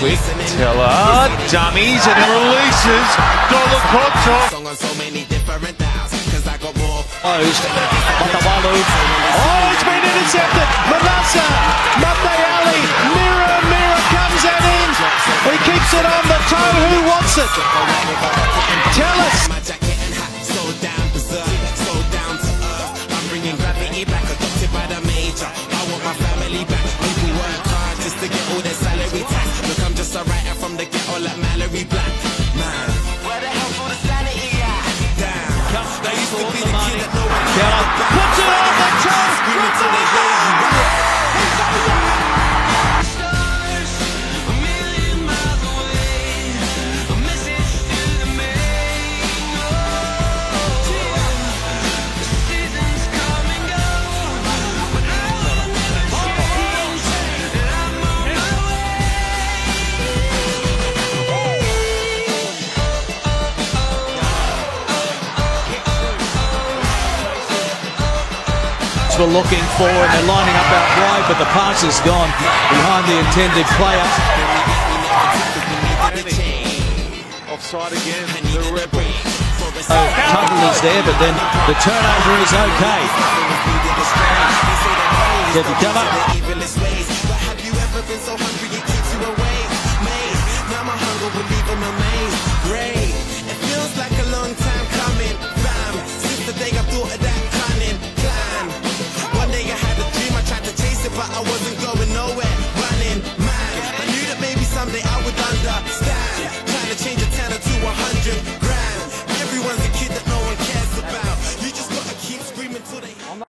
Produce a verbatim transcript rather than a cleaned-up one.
quick. Tela, dummies, and it releases. Dolokoto. Closed. Matawalu. Oh, it's been intercepted. Manasa. Matayali. Mirror, mirror comes that in. He keeps it on the toe. Who wants it? Tell us. From the ghetto like Mallory Black. Man, where the hell's all the sanity at? Damn, they used to be the kid that no one cared. Puts it on the chest. Screaming to the head. A million miles away. A message to the main. The seasons come and go, but I will never change. And I'm on my way. We're looking for, and they're lining up out wide, but the pass is gone behind the intended player. Offside again, the Rebels. Oh, Tuttle is there, but then the turnover is okay. Teti Tela.